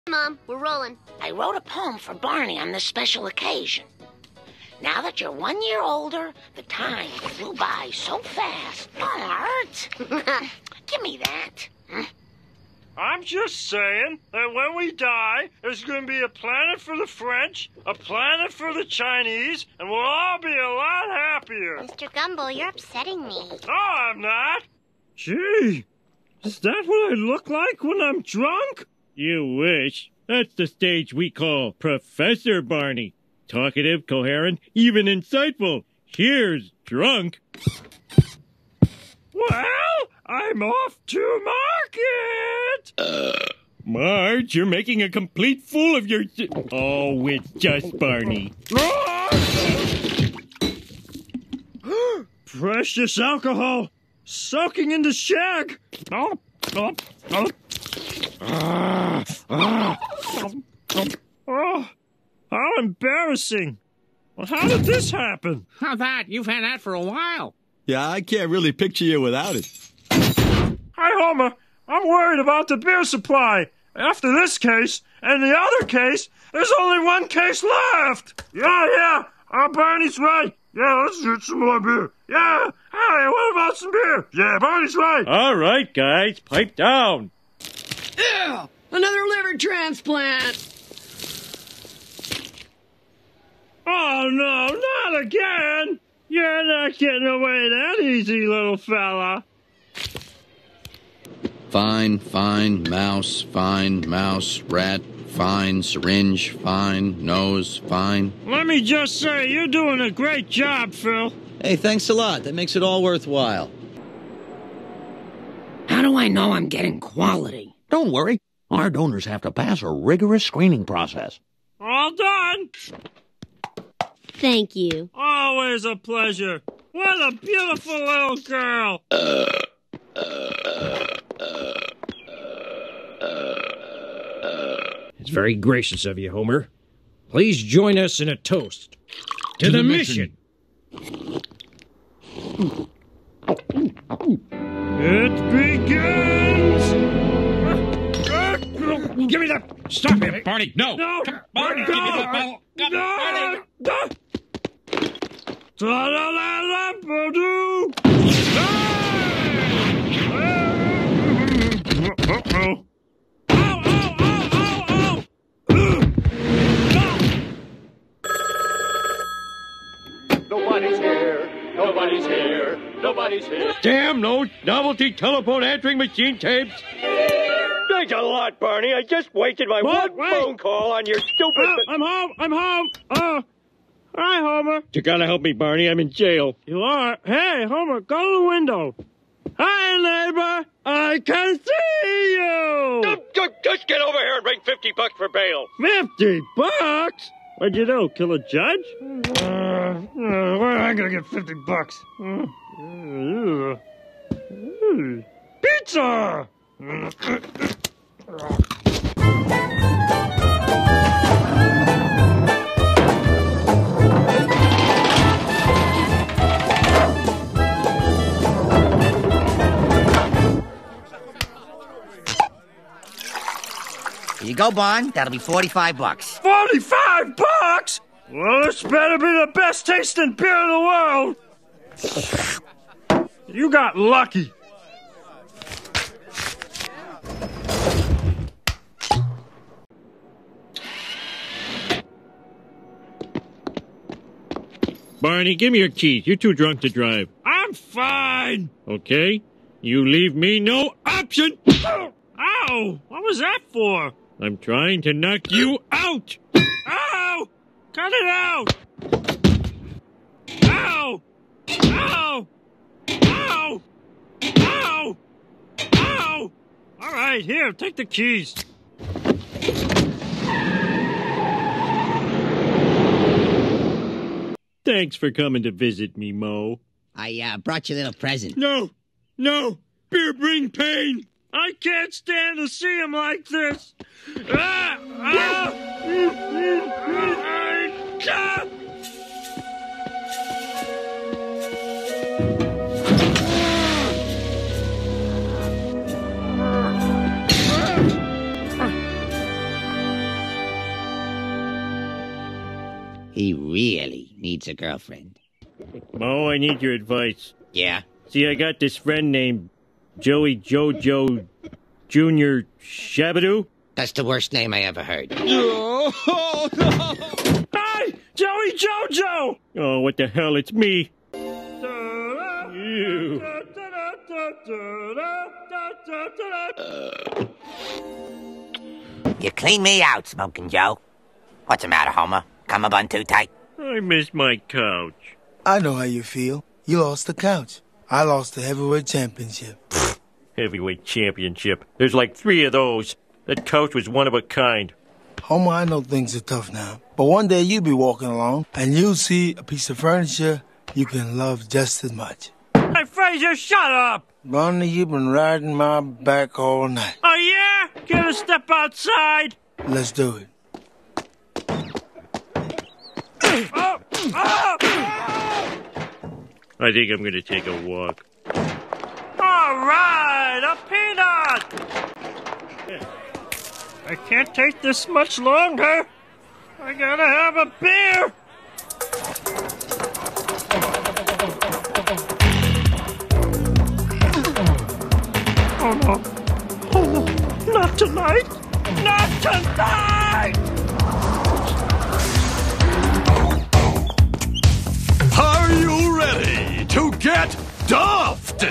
Mom, we're rolling. I wrote a poem for Barney on this special occasion. Now that you're 1 year older, the time flew by so fast. Bart! Give me that. I'm just saying that when we die, there's going to be a planet for the French, a planet for the Chinese, and we'll all be a lot happier. Mr. Gumble, you're upsetting me. No, I'm not. Gee, is that what I look like when I'm drunk? You wish. That's the stage we call Professor Barney. Talkative, coherent, even insightful. Here's drunk. Well, I'm off to market. Marge, you're making a complete fool of your... Oh, it's just Barney. Precious alcohol soaking into shag. Oh, how embarrassing. Well, how did this happen? How's that? You've had that for a while. Yeah, I can't really picture you without it. Hi, Homer. I'm worried about the beer supply. After this case and the other case, there's only one case left. Yeah, Barney's right. Yeah, let's get some more beer. Yeah, hey, what about some beer? Yeah, Barney's right. All right, guys, pipe down. Ew! Another liver transplant! Oh, no, not again. You're not getting away that easy, little fella. Fine, mouse, rat, fine, syringe, fine, nose, fine. Let me just say, you're doing a great job, Phil. Hey, thanks a lot. That makes it all worthwhile. How do I know I'm getting quality? Don't worry. Our donors have to pass a rigorous screening process. All done. Thank you. Always a pleasure. What a beautiful little girl. It's very gracious of you, Homer. Please join us in a toast. To the mission. It begins. Give me that. Stop it. Barney, no! No. Barney, give me that bottle. Barney! Uh-oh. Nobody's here. Nobody's here. Nobody's here. Damn those novelty telephone answering machine tapes. Thanks a lot, Barney. I just wasted my phone call on your stupid... I'm home. Hi, Homer. You gotta help me, Barney. I'm in jail. You are? Hey, Homer, go to the window. Hi, neighbor. I can see you. Just get over here and bring $50 for bail. $50? What'd you do, kill a judge? Where am I gonna get $50? Pizza! Here you go, Bon. That'll be $45. $45? Well, this better be the best tasting beer in the world. You got lucky. Barney, give me your keys. You're too drunk to drive. I'm fine. Okay? You leave me no option. Ow! What was that for? I'm trying to knock you out. Ow! Cut it out! Ow! Ow! Ow! Ow! Ow! All right, here, take the keys. Thanks for coming to visit me, Mo. I brought you a little present. No! Beer bring pain! I can't stand to see him like this. Ah! He really needs a girlfriend. Mo, I need your advice. Yeah? See, I got this friend named Joey Jojo Jr. Shabadoo. That's the worst name I ever heard. Oh, no! Hey! Joey Jojo! Oh, what the hell? It's me. You. You clean me out, Smoking Joe. What's the matter, Homer? Come up on too tight? I miss my couch. I know how you feel. You lost the couch. I lost the heavyweight championship. Heavyweight championship. There's like 3 of those. That couch was one of a kind. Homer, I know things are tough now. But one day you'll be walking along, and you'll see a piece of furniture you can love just as much. Hey, Fraser, shut up! Barney, you've been riding my back all night. Oh, yeah? Get a step outside. Let's do it. Oh, oh, oh. I think I'm gonna take a walk. All right, a peanut! I can't take this much longer. I gotta have a beer. Oh no. Oh no. Not tonight. Not tonight! Are you ready to get duffed?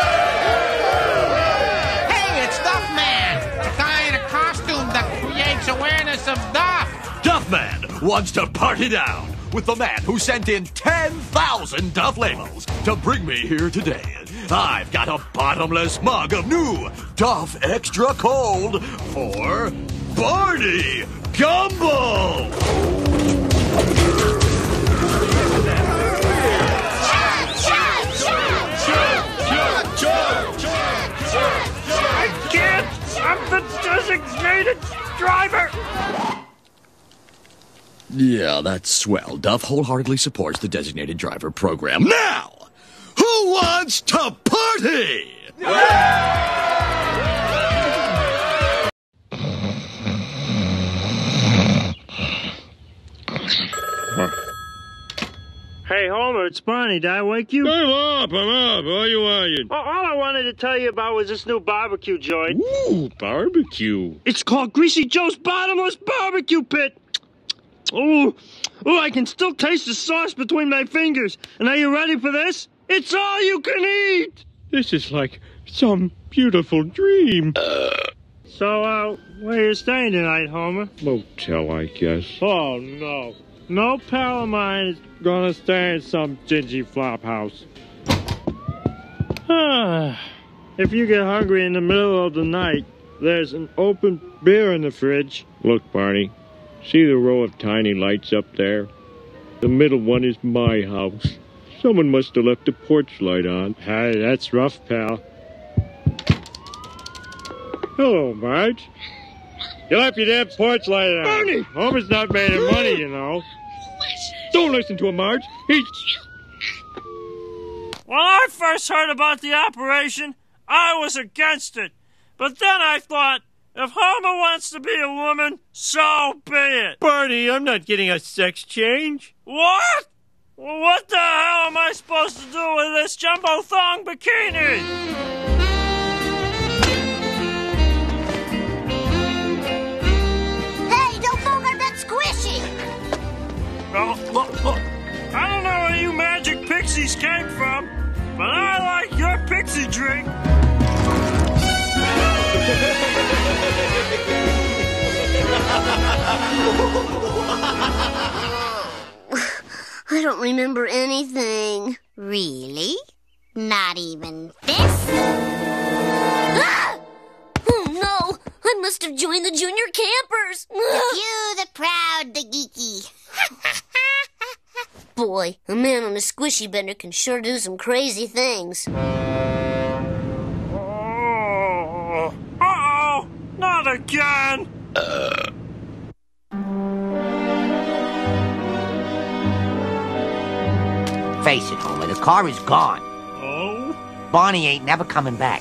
Hey, it's Duff Man, the guy in a costume that creates awareness of Duff. Duff Man wants to party down with the man who sent in 10,000 Duff labels to bring me here today. I've got a bottomless mug of new Duff Extra Cold for Barney Gumble. I can't! I'm the designated driver! Yeah, that's swell. Duff wholeheartedly supports the designated driver program. Now, who wants to party? Hey, Homer, it's Barney. Did I wake you? I'm up. What you want? All I wanted to tell you about was this new barbecue joint. Ooh, barbecue. It's called Greasy Joe's Bottomless Barbecue Pit. Oh, I can still taste the sauce between my fingers. And are you ready for this? It's all you can eat. This is like some beautiful dream. So, where you staying tonight, Homer? Motel, I guess. Oh, no. No pal of mine is gonna stay in some dingy flop house. If you get hungry in the middle of the night, there's an open beer in the fridge. Look, Barney. See the row of tiny lights up there? The middle one is my house. Someone must have left the porch light on. Hey, that's rough, pal. Hello, Marge. You left your damn porch light on. Barney! Homer's not making money, you know. Don't listen to him, Marge. He's... When I first heard about the operation, I was against it. But then I thought, if Homer wants to be a woman, so be it. Barney, I'm not getting a sex change. What? Well, what the hell am I supposed to do with this jumbo thong bikini? Hey, don't fall on that squishy! Oh, look. I don't know where you magic pixies came from, but I like your pixie drink. I don't remember anything. Really? Not even this? Ah! Oh no! I must have joined the junior campers! The few, the proud, the geeky. Boy, a man on a squishy bender can sure do some crazy things. Uh-oh! Not again! Face it, Homer, the car is gone. Oh? Barney ain't never coming back.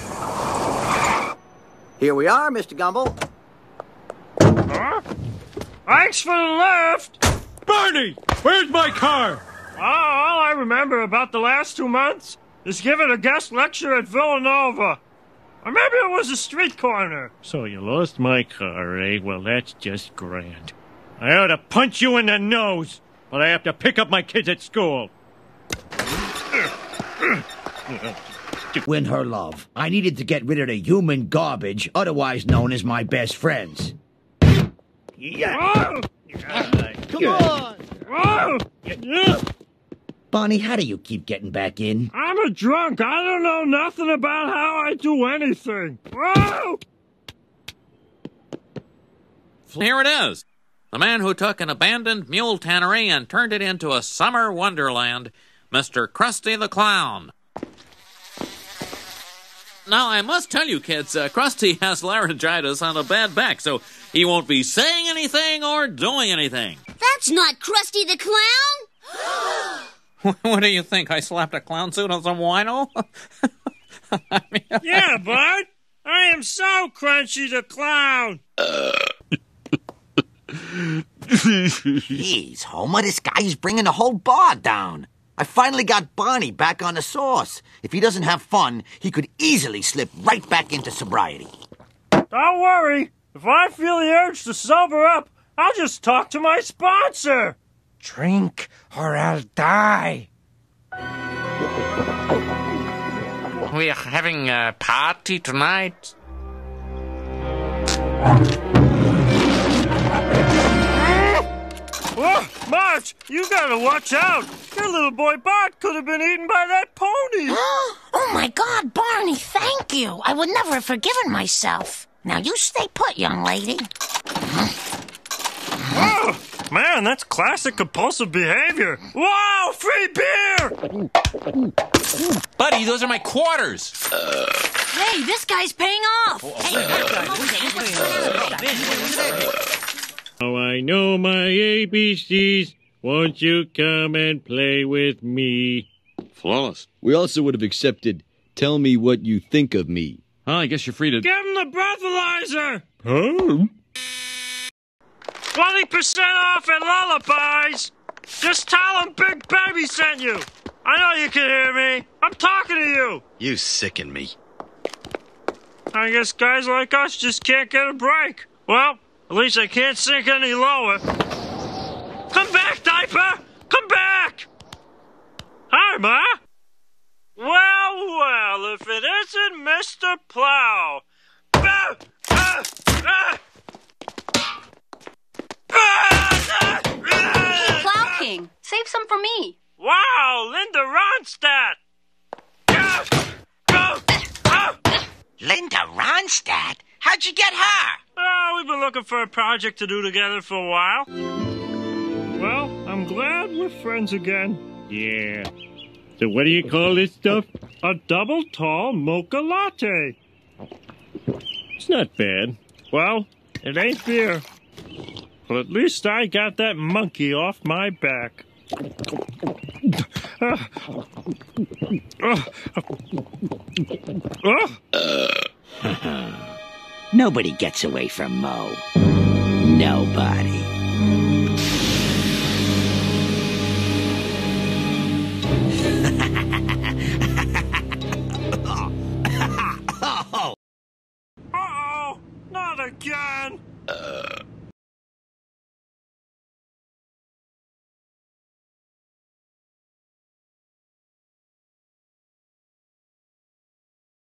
Here we are, Mr. Gumble. Huh? Thanks for the lift! Barney! Where's my car? All I remember about the last 2 months is giving a guest lecture at Villanova. Or maybe it was a street corner. So you lost my car, eh? Well, that's just grand. I ought to punch you in the nose, but I have to pick up my kids at school. Win her love. I needed to get rid of the human garbage, otherwise known as my best friends. Yeah. Come on! Barney, how do you keep getting back in? I'm a drunk. I don't know nothing about how I do anything. Whoa! Here it is. The man who took an abandoned mule tannery and turned it into a summer wonderland, Mr. Krusty the Clown. Now, I must tell you, kids, Krusty has laryngitis on a bad back, so he won't be saying anything or doing anything. That's not Krusty the Clown! What do you think? I slapped a clown suit on some wino? Yeah, Bart. I am so Crunchy the Clown. Jeez, Homer, this guy's bringing the whole bar down. I finally got Barney back on the sauce. If he doesn't have fun, he could easily slip right back into sobriety. Don't worry. If I feel the urge to sober up, I'll just talk to my sponsor. Drink or I'll die. We're having a party tonight. Oh, Marge, you gotta watch out. Your little boy Bart could have been eaten by that pony. Oh, my God, Barney, thank you. I would never have forgiven myself. Now, you stay put, young lady. Oh, man, that's classic compulsive behavior. Wow, free beer! Buddy, those are my quarters. Hey, this guy's paying off. Oh, I know my ABCs. Won't you come and play with me? Flawless. We also would have accepted, tell me what you think of me. I guess you're free to... Give him the breathalyzer! Huh? 20% off at Lullabies! Just tell him Big Baby sent you! I know you can hear me! I'm talking to you! You sicken me. I guess guys like us just can't get a break. Well, at least I can't sink any lower. Come back, Diaper! Come back! Hi, Ma! Well, if it isn't Mr. Plow! Hey, Plow King, save some for me. Wow, Linda Ronstadt! Linda Ronstadt? How'd you get her? Oh, we've been looking for a project to do together for a while. Well, I'm glad we're friends again. Yeah. So what do you call this stuff? A double tall mocha latte. It's not bad. Well, it ain't beer. But at least I got that monkey off my back. Nobody gets away from Mo. Nobody.